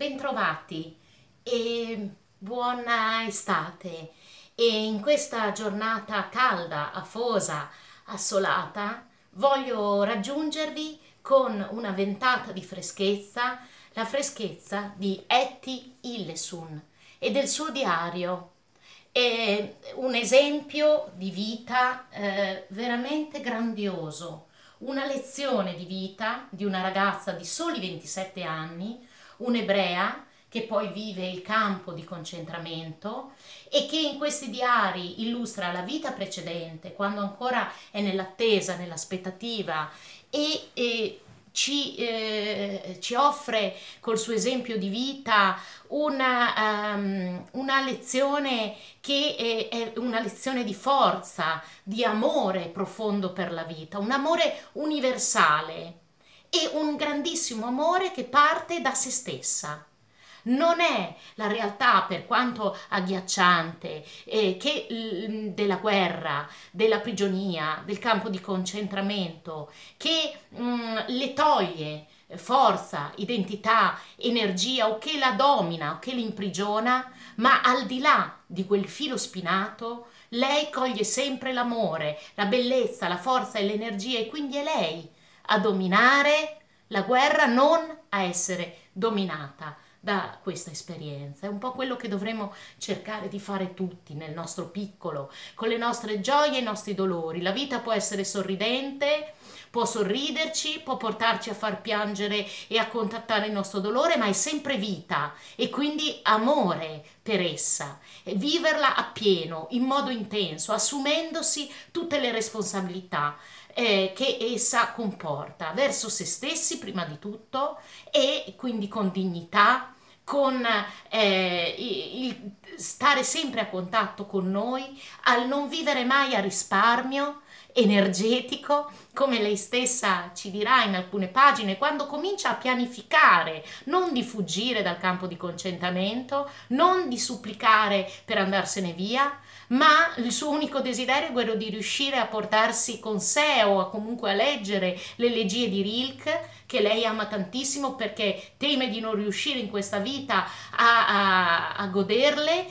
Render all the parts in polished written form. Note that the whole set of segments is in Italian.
Bentrovati e buona estate. E in questa giornata calda, afosa, assolata, voglio raggiungervi con una ventata di freschezza, la freschezza di Etty Hillesum e del suo diario. È un esempio di vita veramente grandioso, una lezione di vita di una ragazza di soli 27 anni, un'ebrea che poi vive il campo di concentramento e che in questi diari illustra la vita precedente, quando ancora è nell'attesa, nell'aspettativa ci offre col suo esempio di vita una lezione che è una lezione di forza, di amore profondo per la vita, un amore universale e un grandissimo amore che parte da se stessa. Non è la realtà, per quanto agghiacciante, della guerra, della prigionia, del campo di concentramento, che le toglie forza, identità, energia o che la domina o che l'imprigiona, ma al di là di quel filo spinato, lei coglie sempre l'amore, la bellezza, la forza e l'energia e quindi è lei a dominare la guerra, non a essere dominata da questa esperienza. È un po' quello che dovremmo cercare di fare tutti nel nostro piccolo, con le nostre gioie e i nostri dolori. La vita può essere sorridente, può sorriderci, può portarci a far piangere e a contattare il nostro dolore, ma è sempre vita e quindi amore per essa, e viverla appieno, in modo intenso, assumendosi tutte le responsabilità che essa comporta verso se stessi prima di tutto e quindi con dignità, con il stare sempre a contatto con noi, al non vivere mai a risparmio energetico, come lei stessa ci dirà in alcune pagine, quando comincia a pianificare, non di fuggire dal campo di concentramento, non di supplicare per andarsene via, ma il suo unico desiderio è quello di riuscire a portarsi con sé o comunque a leggere le elegie di Rilke, che lei ama tantissimo perché teme di non riuscire in questa vita a goderle,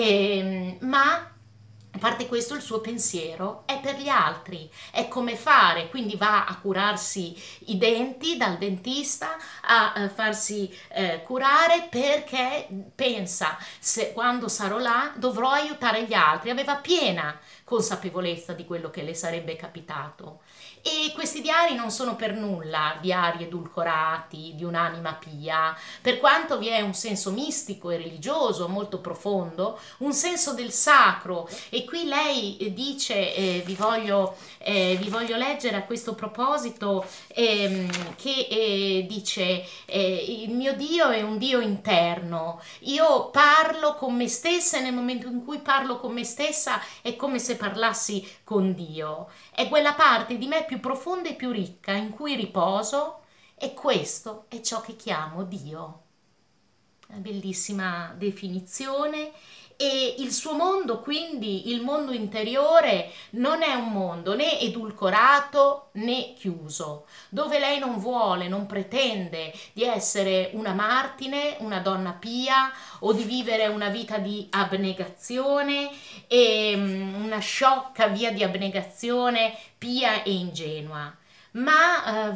ma a parte questo il suo pensiero è per gli altri, è come fare, quindi va a curarsi i denti dal dentista, a farsi curare perché pensa, se quando sarò là dovrò aiutare gli altri, aveva piena consapevolezza di quello che le sarebbe capitato. E questi diari non sono per nulla diari edulcorati di un'anima pia, per quanto vi è un senso mistico e religioso molto profondo, un senso del sacro. E qui lei dice, vi voglio leggere a questo proposito, che dice il mio Dio è un Dio interno, io parlo con me stessa e nel momento in cui parlo con me stessa è come se parlassi con Dio, è quella parte di me più profonda e più ricca in cui riposo e questo è ciò che chiamo Dio. Una bellissima definizione. E il suo mondo, quindi il mondo interiore, non è un mondo né edulcorato né chiuso, dove lei non vuole, non pretende di essere una martire, una donna pia o di vivere una vita di abnegazione e una sciocca via di abnegazione pia e ingenua, ma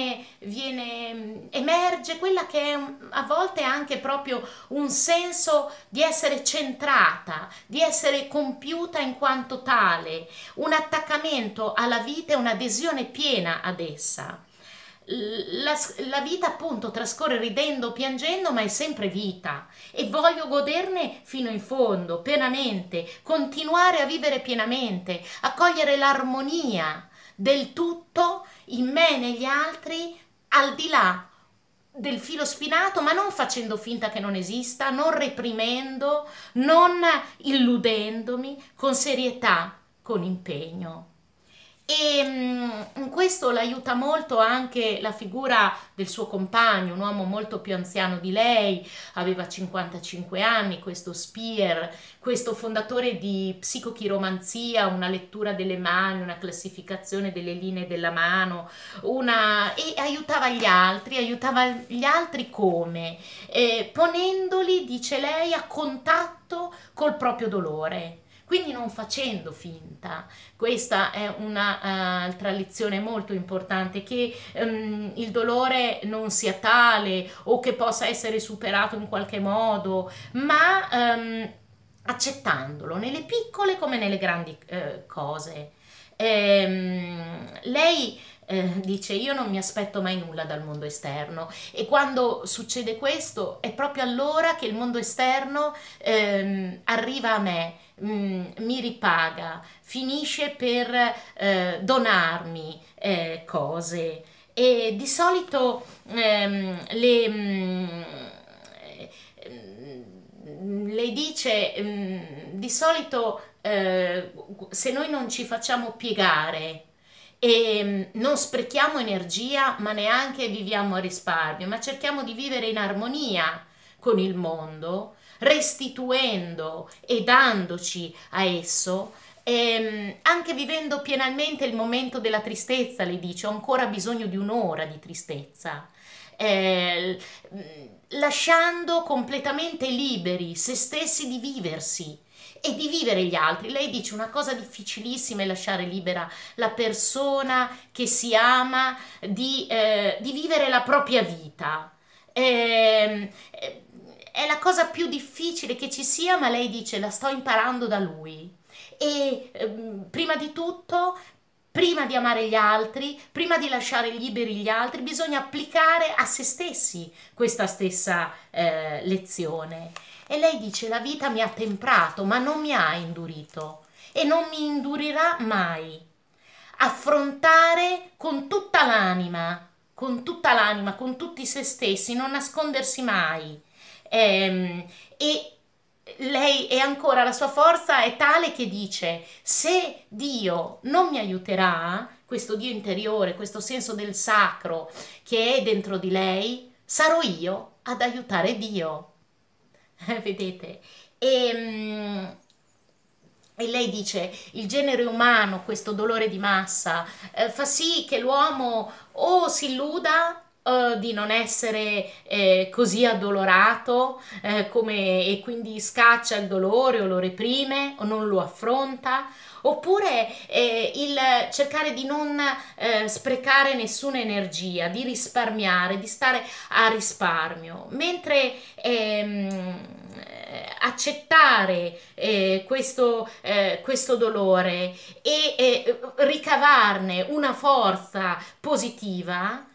emerge quella che è a volte anche proprio un senso di essere centrata, di essere compiuta in quanto tale, un attaccamento alla vita e un'adesione piena ad essa. La vita appunto trascorre ridendo o piangendo, ma è sempre vita e voglio goderne fino in fondo, pienamente, continuare a vivere pienamente, a cogliere l'armonia del tutto in me e negli altri, al di là del filo spinato, ma non facendo finta che non esista, non reprimendo, non illudendomi, con serietà, con impegno. E in questo l'aiuta molto anche la figura del suo compagno, un uomo molto più anziano di lei, aveva 55 anni, questo Spear, questo fondatore di psicochiromanzia, una lettura delle mani, una classificazione delle linee della mano, e aiutava gli altri come? Ponendoli, dice lei, a contatto col proprio dolore. Quindi non facendo finta. Questa è un'altra lezione molto importante, che il dolore non sia tale o che possa essere superato in qualche modo, ma accettandolo nelle piccole come nelle grandi cose. Lei dice: io non mi aspetto mai nulla dal mondo esterno, e quando succede questo è proprio allora che il mondo esterno arriva a me, mi ripaga, finisce per donarmi cose. E di solito lei dice, di solito se noi non ci facciamo piegare e non sprechiamo energia, ma neanche viviamo a risparmio, ma cerchiamo di vivere in armonia con il mondo, restituendo e dandoci a esso, anche vivendo pienamente il momento della tristezza. Le dice: ho ancora bisogno di un'ora di tristezza, eh, lasciando completamente liberi se stessi di viversi e di vivere gli altri. Lei dice: una cosa difficilissima è lasciare libera la persona che si ama di vivere la propria vita. È la cosa più difficile che ci sia, ma lei dice: la sto imparando da lui. E prima di tutto, prima di amare gli altri, prima di lasciare liberi gli altri, bisogna applicare a se stessi questa stessa lezione. E lei dice: la vita mi ha temprato, ma non mi ha indurito e non mi indurirà mai. Affrontare con tutta l'anima, con tutti se stessi, non nascondersi mai. E lei, e ancora, la sua forza è tale che dice: se Dio non mi aiuterà, questo Dio interiore, questo senso del sacro che è dentro di lei, sarò io ad aiutare Dio. Vedete? E lei dice: il genere umano, questo dolore di massa, fa sì che l'uomo o si illuda di non essere così addolorato, e quindi scaccia il dolore o lo reprime o non lo affronta, oppure il cercare di non sprecare nessuna energia, di risparmiare, di stare a risparmio, mentre accettare questo dolore e ricavarne una forza positiva,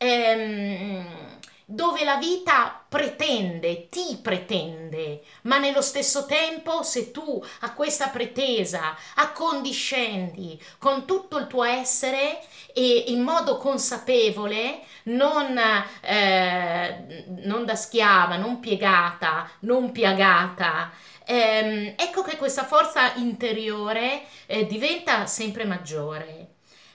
dove la vita ti pretende, ma nello stesso tempo, se tu a questa pretesa accondiscendi con tutto il tuo essere e in modo consapevole, non da schiava, non piegata, non piagata, ecco che questa forza interiore diventa sempre maggiore.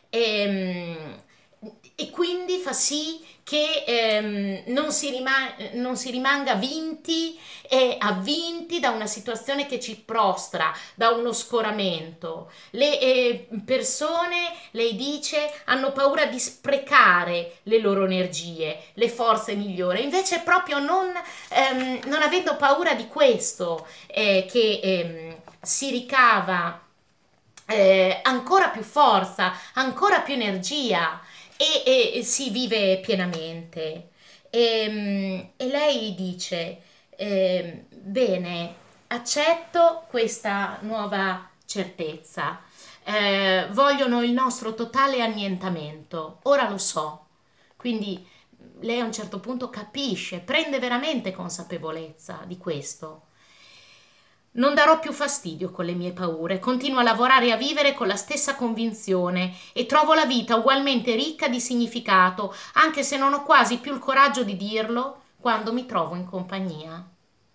E quindi fa sì che non si rimanga vinti e avvinti da una situazione che ci prostra, da uno scoramento. Le persone, lei dice, hanno paura di sprecare le loro energie, le forze migliori. Invece proprio non avendo paura di questo, che si ricava ancora più forza, ancora più energia, e si vive pienamente. E lei dice: bene, accetto questa nuova certezza, vogliono il nostro totale annientamento, ora lo so. Quindi lei a un certo punto capisce, prende veramente consapevolezza di questo. Non darò più fastidio con le mie paure, continuo a lavorare e a vivere con la stessa convinzione e trovo la vita ugualmente ricca di significato, anche se non ho quasi più il coraggio di dirlo quando mi trovo in compagnia.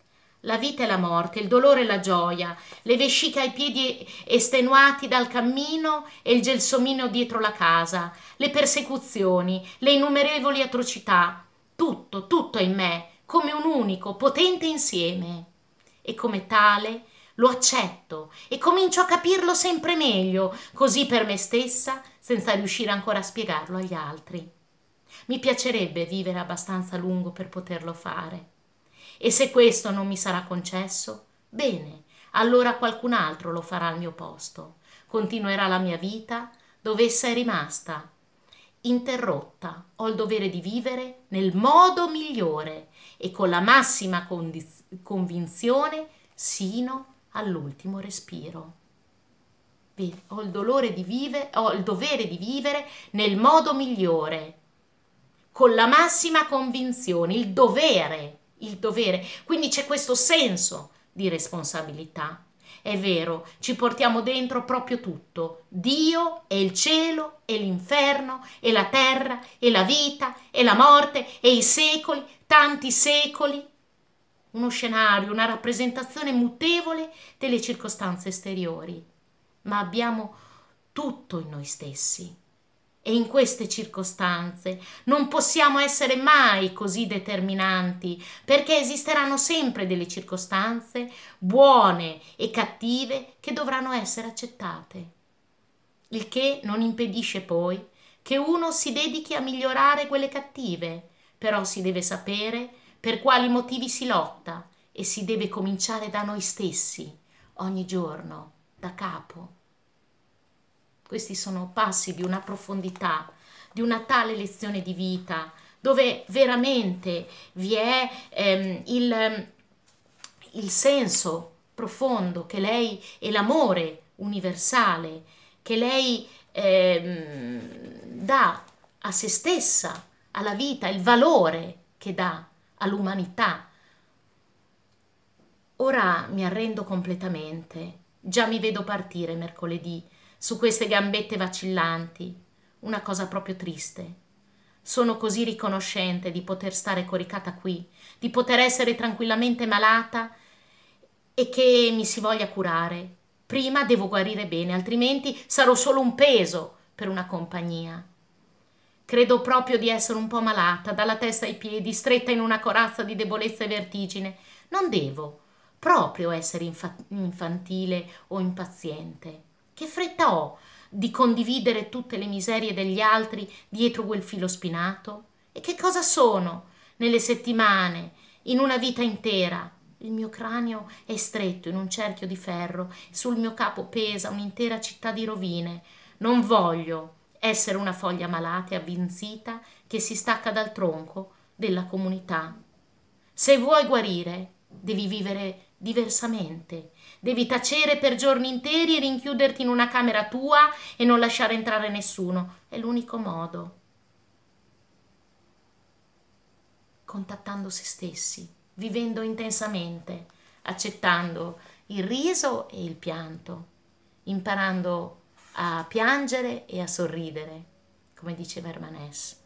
la vita e la morte, il dolore e la gioia, le vesciche ai piedi estenuati dal cammino e il gelsomino dietro la casa, le persecuzioni, le innumerevoli atrocità, tutto, tutto è in me, come un unico, potente insieme. E come tale lo accetto e comincio a capirlo sempre meglio, così per me stessa, senza riuscire ancora a spiegarlo agli altri. Mi piacerebbe vivere abbastanza a lungo per poterlo fare. E se questo non mi sarà concesso, bene, allora qualcun altro lo farà al mio posto. Continuerà la mia vita dove essa è rimasta. Interrotta, ho il dovere di vivere nel modo migliore e con la massima convinzione sino all'ultimo respiro. Vedi, ho il dovere di vivere nel modo migliore, con la massima convinzione, il dovere. Quindi c'è questo senso di responsabilità. È vero, ci portiamo dentro proprio tutto, Dio e il cielo e l'inferno e la terra e la vita e la morte e i secoli, tanti secoli. Uno scenario, una rappresentazione mutevole delle circostanze esteriori, ma abbiamo tutto in noi stessi. E in queste circostanze non possiamo essere mai così determinanti, perché esisteranno sempre delle circostanze buone e cattive che dovranno essere accettate. Il che non impedisce poi che uno si dedichi a migliorare quelle cattive, però si deve sapere per quali motivi si lotta e si deve cominciare da noi stessi, ogni giorno, da capo. Questi sono passi di una profondità, di una tale lezione di vita, dove veramente vi è il senso profondo che lei e l'amore universale che lei dà a se stessa, alla vita, il valore che dà all'umanità. Ora mi arrendo completamente, già mi vedo partire mercoledì su queste gambette vacillanti, una cosa proprio triste. Sono così riconoscente di poter stare coricata qui, di poter essere tranquillamente malata e che mi si voglia curare. Prima devo guarire bene, altrimenti sarò solo un peso per una compagnia. Credo proprio di essere un po' malata, dalla testa ai piedi, stretta in una corazza di debolezza e vertigine. Non devo proprio essere infantile o impaziente. Che fretta ho di condividere tutte le miserie degli altri dietro quel filo spinato? E che cosa sono nelle settimane, in una vita intera? Il mio cranio è stretto in un cerchio di ferro, sul mio capo pesa un'intera città di rovine. Non voglio essere una foglia malata e avvinzita che si stacca dal tronco della comunità. Se vuoi guarire, devi vivere diversamente. Devi tacere per giorni interi e rinchiuderti in una camera tua e non lasciare entrare nessuno. È l'unico modo. Contattando se stessi, vivendo intensamente, accettando il riso e il pianto, imparando a piangere e a sorridere, come diceva Hermanès.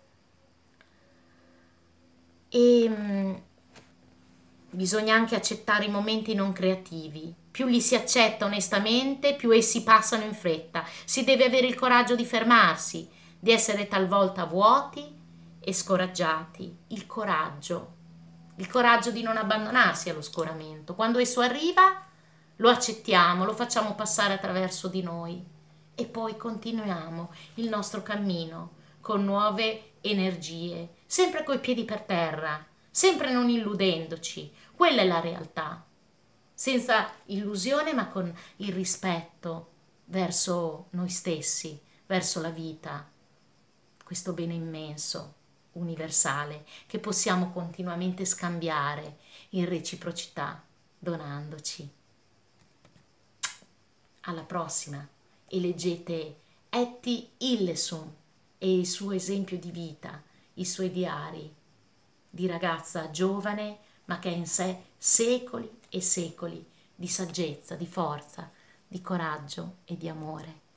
E bisogna anche accettare i momenti non creativi. Più li si accetta onestamente, più essi passano in fretta. Si deve avere il coraggio di fermarsi, di essere talvolta vuoti e scoraggiati. Il coraggio di non abbandonarsi allo scoramento. Quando esso arriva, lo accettiamo, lo facciamo passare attraverso di noi e poi continuiamo il nostro cammino con nuove energie, sempre coi piedi per terra, sempre non illudendoci. Quella è la realtà, senza illusione ma con il rispetto verso noi stessi, verso la vita, questo bene immenso, universale, che possiamo continuamente scambiare in reciprocità, donandoci. Alla prossima e leggete Etty Hillesum e il suo esempio di vita, i suoi diari di ragazza giovane ma che ha in sé secoli e secoli di saggezza, di forza, di coraggio e di amore.